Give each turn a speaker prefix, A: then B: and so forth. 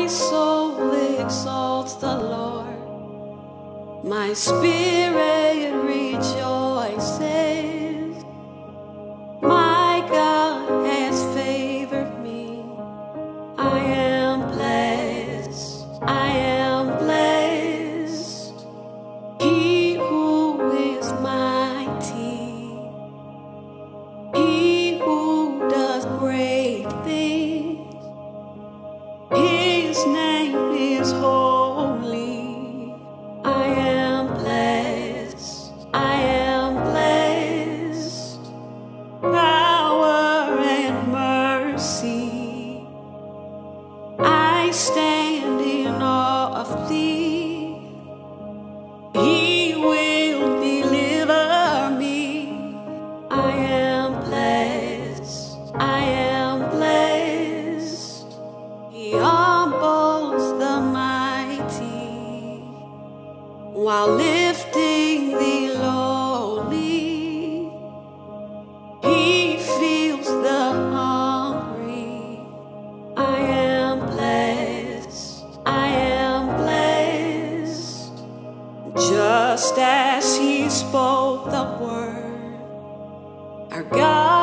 A: soul exalts the Lord. My spirit rejoices. My God has favored me. I am blessed. I am blessed. He who is mighty, he who does great things, his name is holy. I am blessed. I am blessed. Power and mercy, I stand in awe of thee. He will deliver me. I am blessed. I am blessed. He humbles the mighty while lifting the lowly. He feels the hungry. I am blessed. I am blessed. Just as he spoke the word, our God